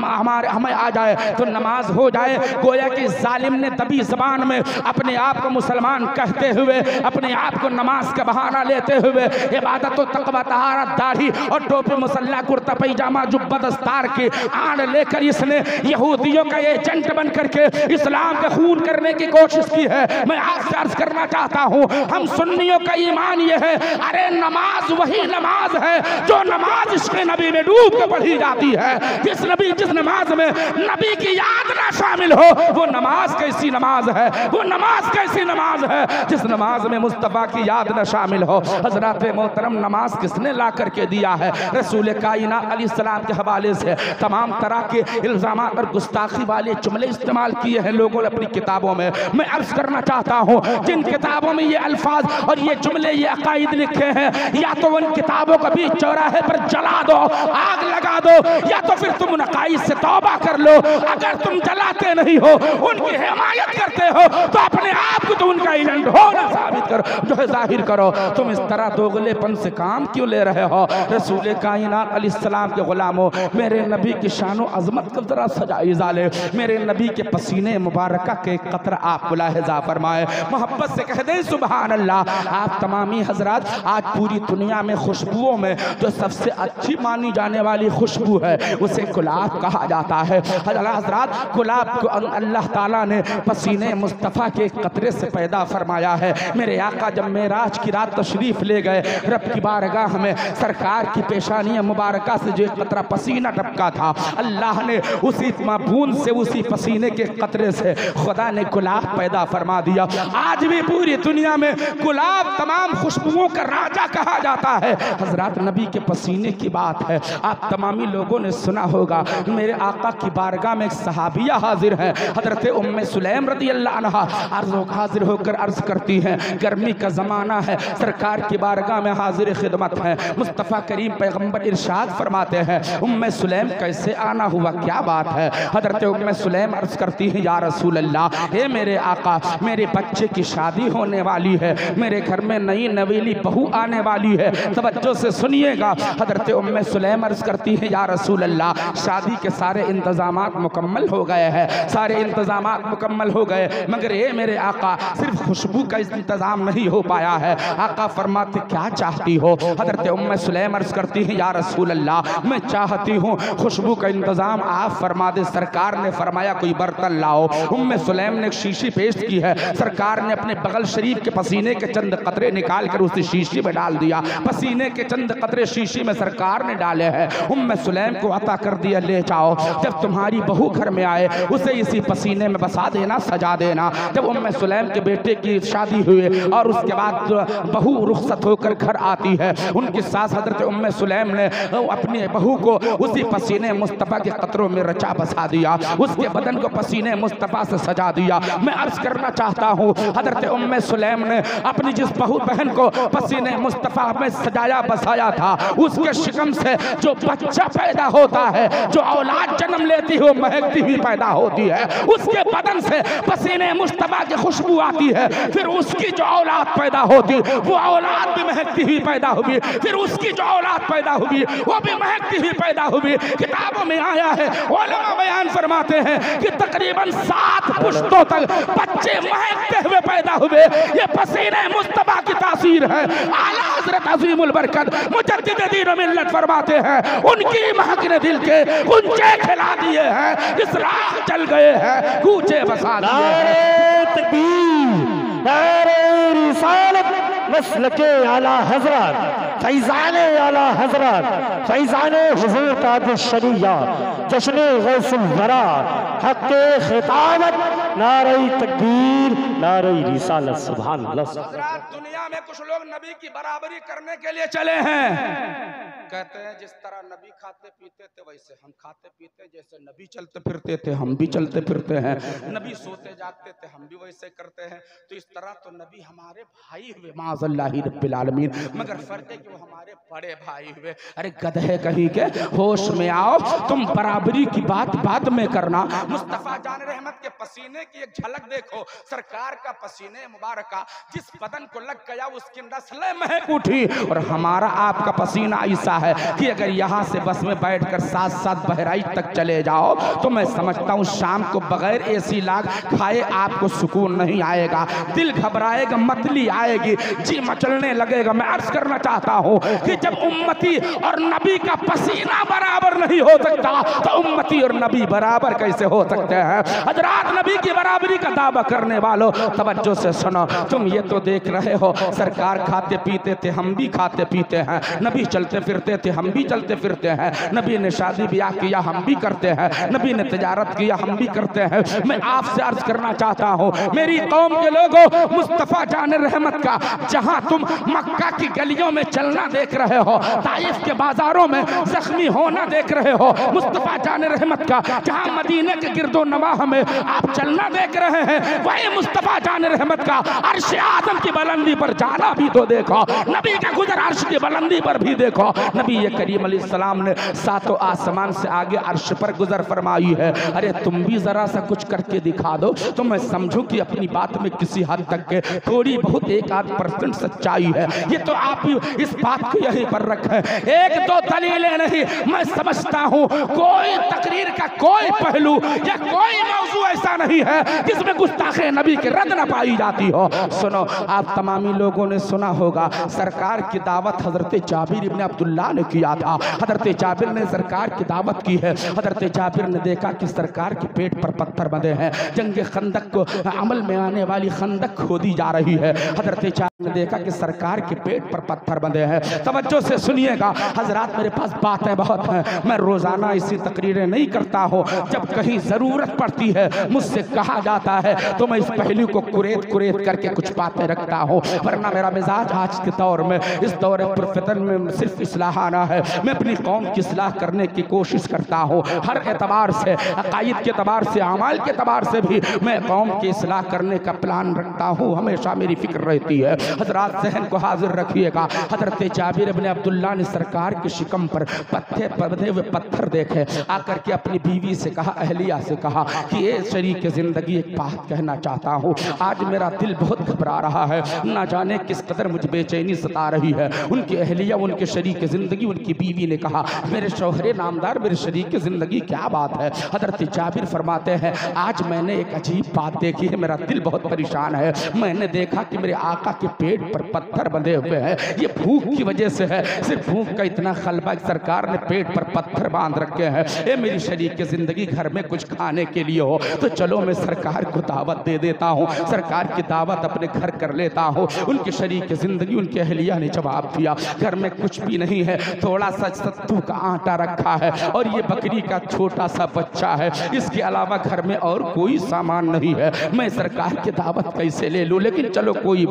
S1: हमें आ जाए तो नमाज हो जाए। गोया कि जालिम ने तभी ज़बान में अपने आप को मुसलमान कहते हुए, अपने आप को नमाज का बहाना लेते हुए इबादत व तक़वा तहारत दाढ़ी और टोपी मुसल्ला कुर्ता पैजामा जुब्बा दस्तार की आड़ लेकर इसने यहूदियों का एजेंट बन करके इस्लाम का खून करने की कोशिश की है। मैं आपसे अर्ज करना चाहता हूँ, हम सुन्नियों का ईमान ये है, अरे नमाज वही नमाज है जो नमाज इसके नबी में डूब के पढ़ी जाती है। जिस नमाज में नबी की याद ना शामिल हो वो नमाज कैसी नमाज है, वो नमाज कैसी नमाज है जिस नमाज में मुस्तफ़ा की याद न शामिल हो। हज़रत मोहतरम नमाज किसने ला करके दिया है? रसूल कायनात अलैहिस्सलाम के हवाले से तमाम तरह के इल्ज़ामात और गुस्ताखी वाले जुमले इस्तेमाल किए हैं लोगों ने अपनी किताबों में। मैं अर्ज़ करना चाहता हूँ, जिन किताबों में ये अल्फाज और ये जुमले ये अकायद लिखे हैं, या तो उन किताबों को बीच चौराहे पर जला दो, आग लगा दो, या तो फिर तुम उन अकायद से तौबा कर लो। अगर तुम जलाते नहीं हो, उनकी हिमायत करते हो, तो अपने आप को तो उनका एजेंट होना साबित करो, जो है जाहिर करो। तुम इस तरह दोगलेपन से काम क्यों ले रहे हो? रसूल कायनात अलैहिस्सलाम के गुलामों, मेरे नबी की शानो अजमत को जरा सजाई जाले, मेरे नबी के पसीने मुबारक के कतरा आप मुलाहिजा फरमाए, मोहब्बत से कह दें सुभान अल्लाह। आप तमामी हजरात, आज पूरी दुनिया में खुशबुओं में जो सबसे अच्छी मानी जाने वाली खुशबू है उसे गुलाब कहा जाता है। हजरात, गुलाब को अल्लाह ताला ने पसीने मुस्तफ़ा के कतरे से पैदा फरमाया है। मेरे आका जब मेराज की रात तशरीफ ले गए, रब की बारगाह में सरकार की पेशानी मुबारक से जो कतरा पसीना टपका था, अल्लाह ने उसी बूंद से, उसी पसीने के कतरे से खुदा ने गुलाब पैदा फरमा दिया। आज भी पूरी दुनिया में गुलाब तमाम खुशबुओं का राजा कहा जाता है। हजरत नबी के पसीने की बात है, आप तमामी लोगों ने सुना होगा। मेरे आका की बारगाह में एक सहाबिया हाजिर है, हजरत उम्मे सुलैम रज़ी अल्लाह अन्हा हाजिर होकर अर्ज करती हैं, गर्मी का ज़माना है, सरकार की बारगाह में हाजिर खिदमत है। मुस्तफ़ा करीम पैगम्बर इरशाद फरमाते हैं, उम्मे सुलैम कैसे आना हुआ, क्या बात है? हजरत उम्मे सुलैम अर्ज करती हैं, या रसूल अल्लाह, हे मेरे आका, मेरे बच्चे की शादी होने वाली है, मेरे घर में नई नवेली बहू आने वाली है, तवज्जो से सुनिएगा। हजरत उम्मे सुलैम अर्ज करती है, या रसूल अल्लाह, शादी के सारे इंतजामात मुकम्मल हो गए हैं, सारे इंतजामात मुकम्मल हो गए, मगर ये मेरे आका सिर्फ खुशबू का इंतजाम नहीं हो पाया है। आका फरमाते, क्या चाहती हो? हजरत उम्मे सुलैम अर्ज करती है, या रसूल अल्लाह, मैं चाहती हूँ खुशबू का इंतजाम आप फरमा दे। सरकार ने फरमाया, कोई बर्तन लाओ। उम्मे सुलैम ने एक शीशी पेश की है, सरकार ने अपने बगल शरीफ के पसीने के चंद कतरे निकाल कर उसी शीशी में डाल दिया। पसीने के चंद कतरे शीशी में सरकार ने डाले हैं, उम्मे सुलैम को अता कर दिया, ले जाओ, जब तुम्हारी बहू घर में आए उसे इसी पसीने में बसा देना, सजा देना। जब उम्मे सुलैम के बेटे की शादी हुई और उसके बाद बहू रुखसत होकर घर आती है, उनके साथ हजरत उम्मे सुलैम ने अपनी बहू को उसी पसीने मुस्तफ़ा के कतरों में रचा बसा दिया। उसके बदन को पसीने मुस्तफ़ा से सजा दिया। मैं अर्ज करना चाहता हूँ, हजरत उम्मे सुलैम ने अपनी जिस बहू बहन को पसीने मुस्तफ़ा में सजाया बसाया था, उसके शिकम से जो बच्चा पैदा होता है, जो औलाद जन्म लेती है, वो महकती हुई पैदा होती है। उसके बदन से पसीने मुस्तफ़ा की खुशबू आती है, फिर उसकी जो औलाद पैदा होती, वो औलाद भी महकती हुई पैदा हुई, फिर उसकी जो औलाद पैदा हुई वो भी महकती हुई पैदा हुई। किताबों में आया है, उलमा बयान फरमाते हैं कि तकरीबन 7 पुश्तों तक बच्चे महकते हुए पैदा हुए। ये पसीने मुस्तफ़ा की तासीर है। आला हज़रत अज़ीमुल बरकत मुजद्दिद दीन व मिल्लत फरमाते हैं, उनकी महक ने दिल के गुंजे खिला दिए हैं, इस राह चल गए हैं, कूचे बसा दिए हैं।
S2: तकबीर, नारे रिसालत, मसलके आला हजरत, फैज़ाने आला हजरत, फैज़ाने हुज़ूर ताज शरिया, जश्न गौसुल वरा, हक़्क़े खिताबत, नारे तकबीर, नारे रिसालत, सुभान अल्लाह।
S1: हज़रात, दुनिया में कुछ लोग नबी की बराबरी करने के लिए चले हैं। कहते हैं जिस तरह नबी खाते पीते थे वैसे हम खाते पीते, जैसे नबी चलते फिरते थे हम भी चलते फिरते हैं, नबी सोते जागते थे हम भी वैसे करते हैं, तो इस तरह तो नबी हमारे भाई हुए माज़अल्लाहि रब्बिल आलमीन, मगर फर्क है कि वो हमारे बड़े भाई हुए। अरे गधे कहीं के, होश में आओ, तुम बराबरी की बात बाद में करना। मुस्तफ़ा जान रहमत के पसीने की एक झलक देखो, सरकार का पसीने मुबारक का जिस बदन को लग गया उसकी नस्लें महक उठी। और हमारा आपका पसीना ऐसा है कि अगर यहाँ से बस में बैठकर साथ साथ बहराइच तक चले जाओ तो मैं समझता हूँ शाम को बगैर एसी लाग खाए आपको सुकून नहीं आएगा, दिल घबराएगा, मतली आएगी, जी मचलने लगेगा। मैं अर्ज करना चाहता हूँ कि जब उम्मती और नबी का पसीना बराबर नहीं हो सकता तो उम्मती और नबी बराबर कैसे हो सकते हैं। हजरात, नबी की बराबरी का दावा करने वालों तवज्जो से सुनो, तुम ये तो देख रहे हो सरकार खाते पीते थे हम भी खाते पीते हैं, नबी चलते फिरते थे हम भी चलते फिरते हैं, नबी ने शादी ब्याह किया हम भी करते हैं, नबी ने तिजारत किया हम भी करते हैं। मैं आपसे अर्ज करना चाहता हूँ मेरी कौम के लोगों, मुस्तफ़ा जान रहमत का जहाँ तुम मक्का की गलियों में चलना देख रहे हो, ताइफ के बाजारों में जख्मी होना देख रहे हो, मुस्तफ़ा जान रहमत का जहाँ मदीने के गिरदो नवाह में आप चलना देख रहे हैं, वही मुस्तफ़ा जान रहमत का अर्श आज़म की बुलंदी पर जाना भी तो देखो, नबी का गुजर अर्श की बुलंदी पर भी देखो। नबी करीम अलैहिस्सलाम ने 7 आसमान से आगे अर्श पर गुजर फरमाई है। अरे तुम भी जरा सा कुछ करके दिखा दो तो मैं समझूं कि अपनी बात में किसी हद तक के थोड़ी बहुत 1-8% सच्चाई है। ये तो आप इस बात को यहीं पर रखें, 1-2 दलीलें नहीं, मैं समझता हूँ कोई तकरीर का कोई पहलू या कोई मौजू ऐसा नहीं है जिसमें गुस्ताखे नबी की रद न पाई जाती हो। सुनो, आप तमामी लोगों ने सुना होगा सरकार की दावत हजरत जाबिर इब्न अब्दुल्ला ने किया था। हजरत जाबिर ने सरकार की दावत की है। हजरत जाबिर ने देखा कि सरकार के पेट पर पत्थर बंधे हैं, जंग खंदक को अमल में आने वाली खंदक खोदी जा रही है। हजरत जाबिर ने देखा कि सरकार के पेट पर पत्थर बंधे हैं। तवज्जो से सुनिएगा हजरात, मेरे पास बातें बहुत हैं, मैं रोजाना ऐसी तकरीरें नहीं करता हूँ, जब कहीं जरूरत पड़ती है मुझसे कहा जाता है तो मैं इस पहलू को कुरेद कुरेद करके कुछ बातें रखता हूँ, वरना मेरा मिजाज आज के दौर में, इस दौर फितन में सिर्फ इस्लाह आना है। मैं अपनी कौम की इस्लाह करने की कोशिश करता हूँ, हर एतबार से, अकायद के एतबार से, अमाल के एतबार से भी मैं कौम की इस्लाह करने का प्लान रखता हूँ, हमेशा मेरी फिक्र रहती है। हजरात, जहन को हाजिर रखिएगा, हजरत जाबिर इब्न अब्दुल्ला ने सरकार के शिकम पर बंधे हुए पत्थर देखे, आकर के अपनी बीवी से कहा, अहलिया से कहा कि ये शरीक जिंदगी एक बात कहना चाहता हूँ, आज मेरा दिल बहुत घबरा रहा है, ना जाने किस कदर मुझे बेचैनी सता रही है। उनकी अहलिया, उनके शरीक जिंदगी, उनकी बीवी ने कहा, मेरे शौहरे नामदार, मेरे शरीक जिंदगी क्या बात है। हजरत जाबिर फरमाते हैं, आज मैंने एक अजीब बात देखी है, मेरा दिल बहुत परेशान है। मैंने देखा कि मेरे आका के पेट पर पत्थर बंधे हुए हैं, ये भूख की वजह से है, सिर्फ भूख का इतना खलबा सरकार ने पेट पर पत्थर बांध रखे हैं। ए मेरी शरीक जिंदगी, घर में कुछ खाने के लिए हो तो चलो मैं सरकार को दावत दे देता हूँ, सरकार की दावत अपने घर कर लेता हूँ। उनकी शरीक जिंदगी, उनकी अहलिया ने जवाब दिया, घर में कुछ भी नहीं है, थोड़ा सा सत्तू का आटा रखा है और ये बकरी का छोटा सा बच्चा है, इसके अलावा घर में और कोई सामान नहीं है, मैं सरकार की दावत कैसे ले लूं। लेकिन चलो कोई बात नहीं,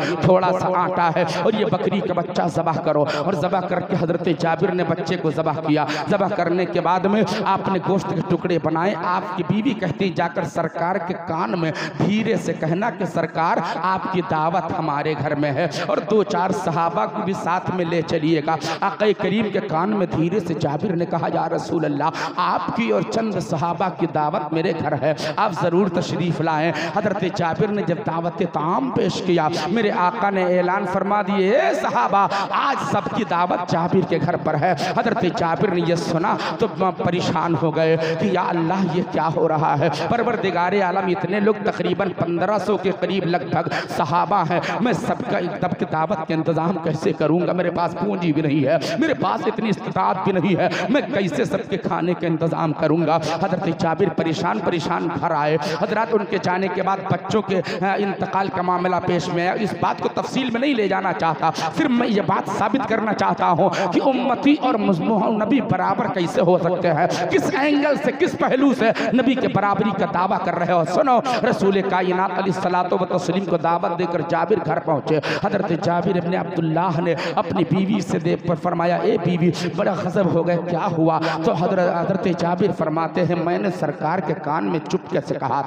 S1: थोड़ा सा आटा है और ये बकरी का बच्चा ज़बह करो। और ज़बह करके हजरत जाबिर ने बच्चे को ज़बह किया। ज़बह करने के बाद में आपने गोश्त के टुकड़े बनाए। आपकी बीवी कहती जाकर सरकार के कान में धीरे से कहना कि सरकार आपकी दावत हमारे घर में है और 2-4 सहाबा को भी साथ में ले चलिएगा। आक़ा करीम के कान में धीरे से जाबिर ने कहा, या रसूल अल्लाह, आपकी और चंद सहाबा की दावत मेरे घर है, आप ज़रूर तशरीफ़ लाएं। हज़रत जाबिर ने जब दावत ताम पेश किया, मेरे आका ने ऐलान फरमा दिए, सहाबा आज सबकी दावत जाबिर के घर पर है। हज़रत जाबिर ने यह सुना तो परेशान हो गए कि या अल्लाह ये क्या हो रहा है। परवरदिगारे आलम, इतने लोग तकरीबन 1500 के करीब लगभग सहाबा हैं, मैं सबका एकदम की दावत के इंतज़ाम कैसे करूँगा। मेरे पास पूंजी भी नहीं है, मेरे पास इतनी इस्तिताअत भी नहीं है, मैं कैसे सबके खाने के इंतज़ाम करूँगा। हज़रत जाबिर परेशान परेशान घर आए। हज़रत उनके जाने के बाद बच्चों के इंतकाल का मामला पेश में आया। इस बात को तफसील में नहीं ले जाना चाहता, सिर्फ मैं ये बात साबित करना चाहता हूँ कि उम्मती और नबी बराबर कैसे हो सकते हैं, किस एंगल से, किस पहलू से नबी के बराबरी का दावा कर रहे हो। सुनो, रसूल कायनात अलैहिस्सलातु व तस्लीम को दावत देकर जाबिर घर पहुँचे। हज़रत जाबिर इब्न अब्दुल्लाह ने अपनी बीवी से देख पर फरमाया, ए बीवी, बड़ा गज़ब हो गया, क्या हुआ। तो हज़रत जाबिर फरमाते हैं, मैंने सरकार के कान में चुपके से कहा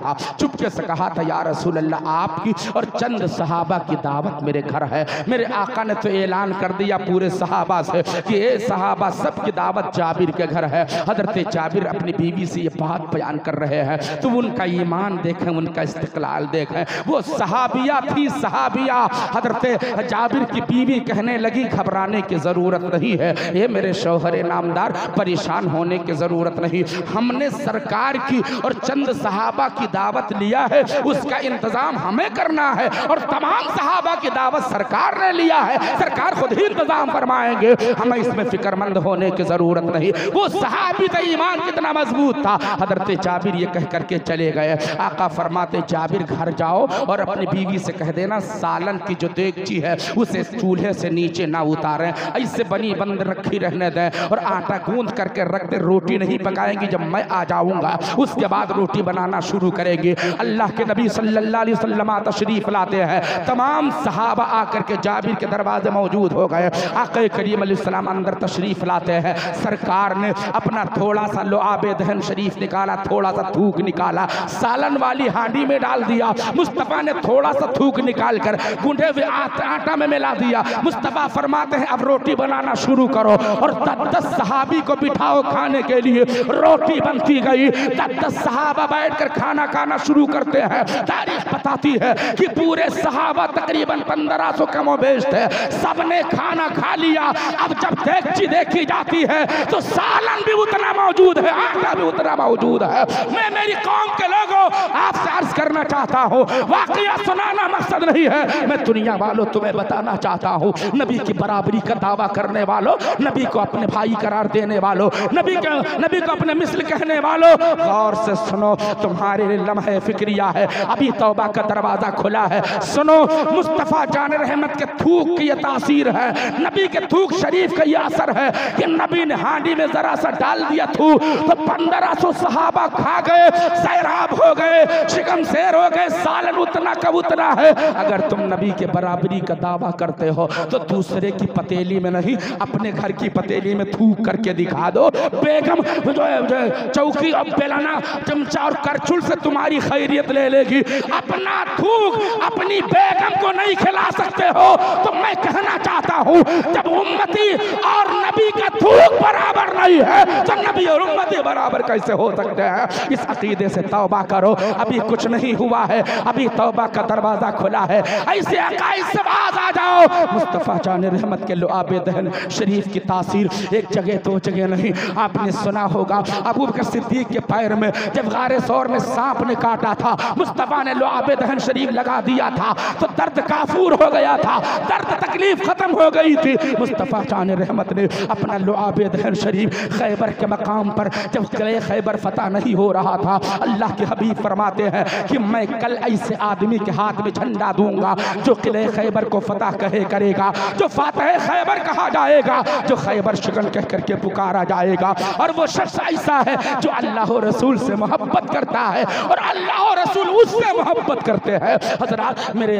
S1: था, या रसूल अल्लाह, आपकी और चंद सहाबा की दावत मेरे घर है। मेरे आका ने तो ऐलान कर दिया पूरे सहाबा से कि ए सहाबा, सबकी दावत जाबिर के घर है। हज़रत जाबिर अपनी बीवी से ये बात बयान कर रहे हैं तो उनका ईमान देखें, उनका इस्तिक़लाल देखें। वो सहाबिया थी, सहाबिया। हज़रत जाबिर की बीवी कहने लगी, घबराने की ज़रूरत नहीं है, ये मेरे शौहर नामदार, परेशान होने की ज़रूरत नहीं। हमने सरकार की और चंद सहाबा की दावत लिया है, उसका इंतज़ाम हमें करना है और तमाम सहाबा की दावत सरकार ने लिया है, सरकार खुद ही इंतज़ाम फरमाएंगे, हमें इसमें फिक्रमंद होने की ज़रूरत नहीं। वो सहाबी का ईमान कितना मजबूत था। हज़रत जाबिर ये कह करके चले गए। आका फरमाते, जाबिर घर जाओ और अपनी बीवी से कह देना, सालन की जो देगची है उसे चूल्हे से नीचे ना उतारें, ऐसे बनी बंद रखी रहने दें और आटा गूंद करके रख दे। रोटी नहीं पकाएंगी, जब मैं आ जाऊंगा उसके बाद रोटी बनाना शुरू करेंगे। अल्लाह के नबी सल्लल्लाहु अलैहि वसल्लम तशरीफ लाते हैं। तमाम सहाबा आकर के जाबिर के दरवाजे मौजूद हो गए। आक़ा करीम अलैहिस्सलाम अंदर तशरीफ लाते हैं। सरकार ने अपना थोड़ा सा लुआबे दहन शरीफ निकाला, थोड़ा सा थूक निकाला, सालन वाली हांडी में डाल दिया। मुस्तफ़ा ने थोड़ा सा थूक निकाल कर गूंधे हुए आटा में मिला दिया। मुस्तफ़ा फरमाते हैं, अब रोटी बनाना शुरू करो। और 10 सहाबी को बिठाओ खाने के लिए। रोटी बनती गई, 10 सहाबा बैठकर खाना शुरू करते हैं। तारीख बताती है कि पूरे सहाबा तकरीबन 1500 कमोबेश थे, सबने खाना खा लिया। अब जब देगची देखी जाती है तो सालन भी उतना मौजूद है, आटा भी उतना मौजूद है। मैं मेरी कौम के लोगों आपसे अर्ज करना चाहता हूँ, वाकया सुनाना मकसद नहीं है, मैं दुनिया वालों तुम्हें बताना चाहता हूँ, नबी की बराबरी का दावा करने वालों, नबी को अपने भाई करार देने वालों, नबी को अपने मिस्ल कहने वालों, गौर से सुनो, तुम्हारे लिए लम्हे फिक्रिया है, अभी तौबा का दरवाजा खुला है। सुनो, मुस्तफ़ा जान रहमत के थूक की ये तासीर है, नबी के थूक शरीफ का ये असर है कि नबी ने हांडी में जरा सा डाल दिया थूक तो 1500 सहाबा खा गए, सैराब हो गए, शिकम शेर हो गए। सालन उतना का उतना है। अगर तुम नबी के बराबरी का दावा करते हो तो दूसरे की पतेली में नहीं, अपने घर की पतेली में थूक करके दिखा दो। बेगम जो चौकी और बेलाना चमचा और करछुल से तुम्हारी खैरियत ले लेगी, अपना थूक अपनी बेगम को नहीं खिला सकते हो। तो मैं कहना चाहता हूँ, जब उम्मती और नबी का थूक बराबर नहीं है तो नबी और उम्मती बराबर कैसे हो सकते हैं। इस अकीदे से तौबा करो, अभी कुछ नहीं हुआ है, अभी तौबा का दरवाजा खुला है। ऐसे अकाइद से बाज आ जाओ। मुस्तफ़ा जान रहमत के लुआबे दहन शरीफ की तासीर एक जगह दो जगह नहीं। आपने सुना होगा अबू बकर सिद्दीक के पैर में जब गारे सौर में सांप ने काटा था, मुस्तफ़ा ने लुआबे दहन शरीफ लगा दिया था तो दर्द काफूर हो गया था, दर्द तकलीफ खत्म हो गई थी। मुस्तफ़ा जान रहमत ने अपना लुआबे दहन शरीफ खैबर के मकाम पर जब किले खैबर फतह नहीं हो रहा था, अल्लाह के हबीब फरमाते हैं कि मैं कल ऐसे आदमी के हाथ में झंडा दूंगा जो किले खैबर को फतह करेगा, जो फातह खैबर कहा जाएगा, जो खैबर शिकन कह करके पुकारा जाएगा। और वो शख्स ऐसा है जो अल्लाह और रसूल से मोहब्बत करता है और अल्लाह और रसूल उससे मोहब्बत करते हैं। हज़रात, मेरे आका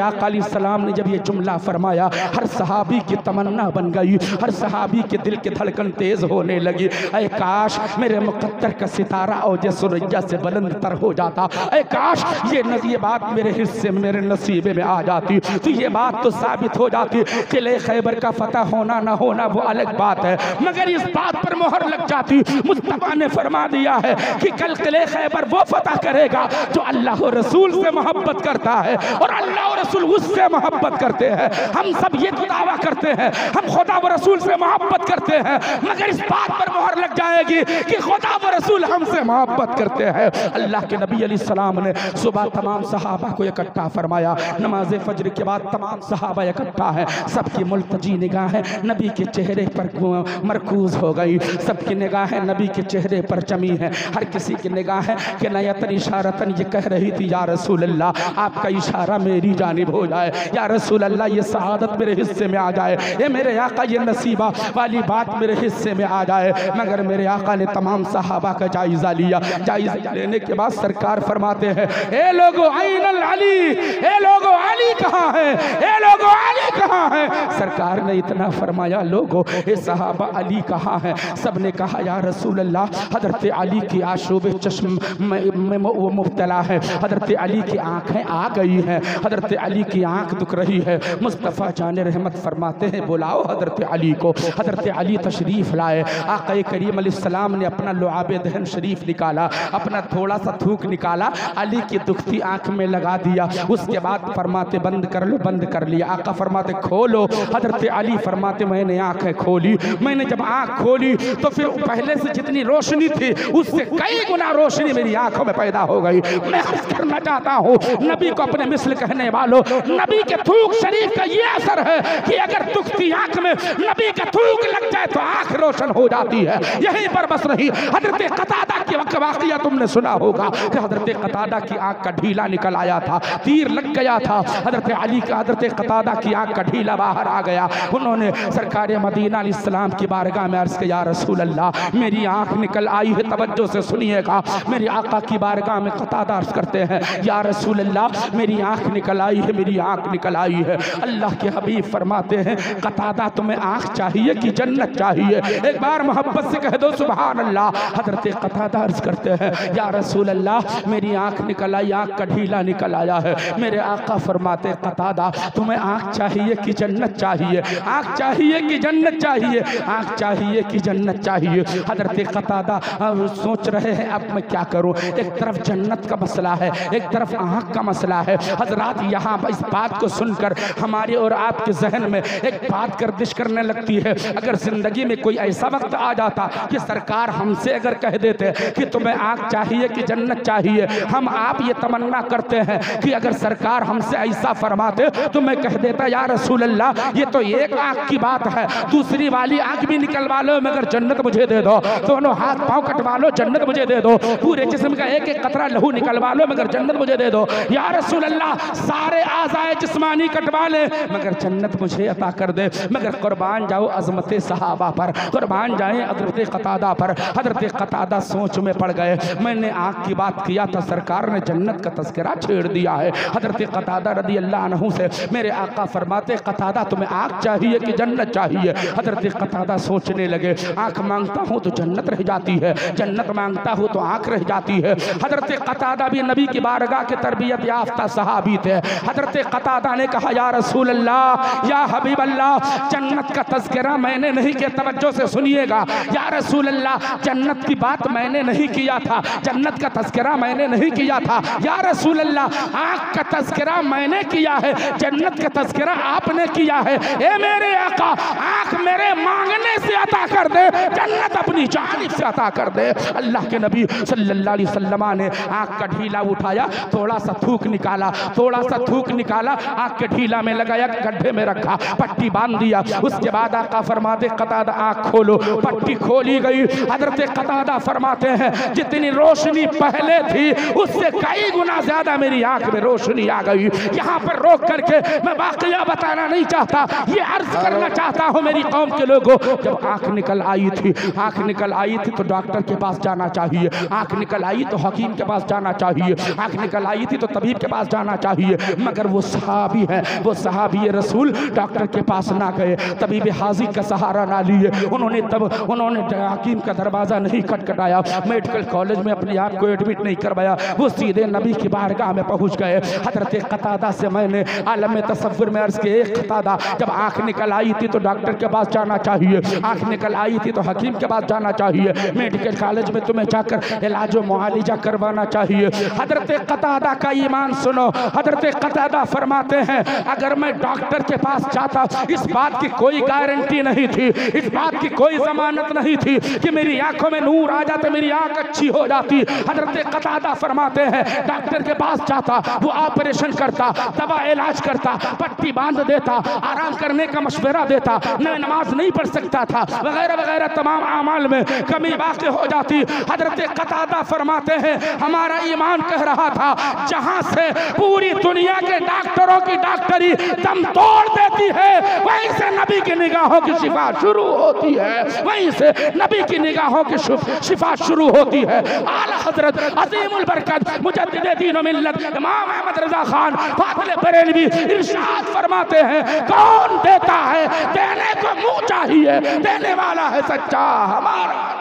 S1: अलैहिस्सलाम ने जब ये जुमला फरमाया, हर सहाबी की तमन्ना बन गई, हर सहाबी के दिल की धड़कन तेज होने लगी। ऐ काश मेरे मुकद्दर का सितारा औजे सुरैया से बुलंद तर हो जाता, ऐ काश ये बात मेरे हिस्से मेरे नसीबे में आ जाती, तो ये बात तो साबित हो जाती। किले खैबर का फतह होना ना होना वो अलग बात है, मगर इस बात पर मोहर लग जाती। मुस्तफा ने फरमा दिया है कि कल किले खैबर वो फतह करेगा जो अल्लाह और रसूल से मोहब्बत करता है, और अल्लाह और रसूल उससे मोहब्बत करते हैं। हम सब ये तो दावा करते हैं हम खुदा व रसूल से मोहब्बत करते हैं, मगर इस बात पर मोहर लग जाएगी कि खुदा व रसूल हमसे मोहब्बत करते हैं। अल्लाह के नबी अलैहिस्सलाम ने सुबह तमाम सहाबा को इकट्ठा फरमाया, नमाज फजर के बाद तमाम सहाबा इकट्ठा है, सबकी मुल्तजी निगाहें नबी के चेहरे पर मरकूज हो गई, सबकी निगाहें नबी के चेहरे पर जमी है। हर किसी की निगाहें के नयतन इशारतन ये कह रही थी, या रसूल अल्लाह आपका इशारा मेरी जानिब हो जाए, या रसूल अल्लाह ये सआदत मेरे हिस्से में आ जाए, ये मेरे आका ये नसीबा वाली बात मेरे हिस्से में आ जाए। मगर मेरे आका ने तमाम सहाबा का जायजा लिया, जायजा लेने के बाद सरकार फरमाते हैं, ए लोगो आइनल अली, ए लोगो अली कहाँ है, ए लोगो अली कहाँ है। सरकार ने इतना फरमाया, लोगो ए सहाबा अली कहाँ है। सबने कहा, या रसूल अल्लाह हजरत अली की आशूबे चश्म में वो मुब्तला है, हजरत अली की आंखें आ गई हैं, हजरत अली की आंख दुख रही है। मुस्तफ़ा जान रहमत फरमाते हैं, बुलाओ हजरत अली को। हजरत अली तशरीफ लाए, आका करीम अलैहिस्सलाम ने अपना लुआब दहन शरीफ निकाला, अपना थोड़ा सा थूक निकाला, अली की दुखती आंख में लगा दिया। उसके बाद फरमाते बंद कर लो, बंद कर लिया। आका फरमाते खोलो, हजरत अली फरमाते मैंने आंखें खोली। मैंने जब आंख खोली तो फिर पहले से जितनी रोशनी थी उससे कई गुना रोशनी मेरी आंखों में पैदा हो गई। मैं अर्ज करना चाहता हूँ नबी को अपने मिसल कहने वालों, नबी के थूक शरीफ का ये असर है कि अगर दुखती आंख में नबी का थूक लग जाए तो आंख रोशन हो जाती है। यहीं पर बस रही हजरत कतादा की वाकया तुमने सुना होगा कि हजरत कतादा की आंख का ढीला निकल आया था, तीर लग गया था। हजरत अली का हजरत कतादा की आंख का ढीला बाहर आ गया। उन्होंने सरकार मदीना अलैहिस्सलाम की बारगाह में अर्ज किया, या रसूल अल्लाह मेरी आंख निकल आई है। तवज्जो से सुनिएगा, मेरे आका की बारगाह में कतादा अर्ज करते हैं, या रसूल अल्लाह मेरी आंख निकल आई है, मेरी आंख निकल आई है। अल्लाह के हबीब फरमाते हैं, कतादा तुम्हें आंख चाहिए कि जन्नत चाहिए? एक बार मोहब्बत से कह दो सुभान अल्लाह। हजरत कतादा अर्ज करते हैं, या रसूल अल्लाह मेरी आंख निकल आई, आंख का ढीला निकल आया है। मेरे आका फरमाते, कतादा तुम्हें आंख चाहिए कि जन्नत चाहिए? आंख चाहिए कि जन्नत चाहिए? आंख चाहिए कि जन्नत चाहिए? हजरत कतादा सोच रहे हैं अब मैं क्या करूं। एक तरफ जन्नत का मसला है, एक तरफ आंख का मसला है। हजरात यहाँ इस बात को सुनकर हमारे और आपके जहन में एक बात गर्दिश करने लगती है, अगर जिंदगी में कोई ऐसा वक्त आ जाता कि सरकार हमसे अगर कह देते कि तुम्हें आंख चाहिए कि जन्नत चाहिए, हम आप ये तमन्ना करते हैं कि अगर सरकार हमसे ऐसा फरमाते तो मैं कह देता, या रसूल अल्लाह ये तो एक आंख की बात है, दूसरी वाली आंख भी निकलवा लो मगर जन्नत मुझे दे दो, दोनों हाथ पांव कटवा लो जन्नत मुझे दे दो, पूरे जिस्म का एक एक कतरा लहू निकलवा लो मगर जन्नत मुझे दे दो। या रसूल अल्लाह सारे आज़ाए जिस्मानी कटवा ले मगर जन्नत मुझे अता कर दे। मगर कुर्बान जाओ अजमत सहाबा पर, कुर्बान जाए हजरत कतादा पर। हजरत कतादा सोच में पड़ गए, मैंने आँख की बात किया था, सरकार ने जन्नत का तस्करा छेड़ दिया है। हजरत कतादा रदी अल्लाह अन्हु से मेरे आका फरमाते, कतादा तुम्हें आँख चाहिए कि जन्नत चाहिए? हजरत कतादा सोचने लगे, आँख मांगता हूँ तो जन्नत रह जाती है, जन्नत मांगता हूँ तो आँख रह जाती है। हजरत कतादा भी नबी की बारगाह के तरबियत याफ्ता सहाबी थे। हजरत कतादा ने कहा, या रसूल अल्लाह, या हबीब अल्लाह, जन्नत का तज़किरा मैंने नहीं किया। तवज्जो से सुनिएगा, या रसूल अल्लाह जन्नत की बात मैंने नहीं किया था, जन्नत का तज़किरा मैंने नहीं किया था। या रसूल अल्लाह आँख का तज़किरा मैंने किया है, जन्नत का तज़किरा आपने किया है। ए मेरे आका, आँख मेरे मांगने से अता कर दे, जन्नत अपनी जानिब से अता कर दे। अल्लाह के नबी सल्लल्लाहु अलैहि वसल्लम ने आँख का ढीला उठाया, थोड़ा सा थूक निकाला, थोड़ा सा थूक निकाला, आँख के ढीला में लगाया, गड्ढे में रखा, पट्टी बांध दिया। उसके बाद आका फरमाते, कतादा आँख खोलो। पट्टी खोली, दी गई। हजरत कतादा फरमाते हैं जितनी रोशनी पहले थी उससे कई गुना ज्यादा मेरी आंख में रोशनी आ गई। यहाँ पर रोक करके मैं वाकया बताना नहीं चाहता, ये अर्ज करना चाहता हूँ मेरी कौम के लोगों, जब आंख निकल आई थी, आंख निकल आई थी तो डॉक्टर के पास जाना चाहिए, आंख निकल आई तो हकीम के पास जाना चाहिए, आंख निकल आई थी तो तबीब के पास जाना चाहिए। मगर वो सहाबी है, वो सहाबी रसूल डॉक्टर के पास ना गए, तबीब हाजी का सहारा ना लिए, उन्होंने हकीम का दरवाजा नहीं खटखटाया, मेडिकल कॉलेज में अपने आप को एडमिट नहीं करवाया, वो सीधे नबी की बारगाह में पहुंच गए। हजरत कतादा से मैंने आलम में तसव्वुर में अर्ज किया, कतादा जब आंख निकल आई थी तो डॉक्टर के पास जाना चाहिए, आंख निकल आई थी तो हकीम के पास जाना चाहिए, मेडिकल कॉलेज में तुम्हें जाकर इलाज व मुआलिजा करवाना चाहिए। हजरत कतादा का ईमान सुनो, हजरत कतादा फरमाते हैं अगर मैं डॉक्टर के पास जाता, इस बात की कोई गारंटी नहीं थी, इस बात की कोई जमानत नहीं थी कि मेरी आंखों में नूर आ जाते, मेरी आंख अच्छी हो जाती। हजरत कतादा फरमाते हैं डॉक्टर के पास जाता, वो ऑपरेशन करता, दवा इलाज करता, पट्टी बांध देता, आराम करने का मशवरा देता, मैं नमाज नहीं पढ़ सकता था, वगैरह वगैरह तमाम अमाल में कमी वाक़ हो जाती। हजरत कतादा फरमाते हैं हमारा ईमान कह रहा था जहां से पूरी दुनिया के डॉक्टरों की डॉक्टरी दम तोड़ देती है, वहीं से नबी की निगाहों की शिफा शुरू होती है, वहीं से नबी की निगाहों की शिफा शुरू होती है। आला हजरत अजीमुल बरकत मुजद्दिद दीन व मिल्लत इमाम अहमद रजा खान फातिल बरेलवी इरशाद फरमाते हैं कौन देता है, देने को मुंह चाहिए, देने वाला है सच्चा हमारा।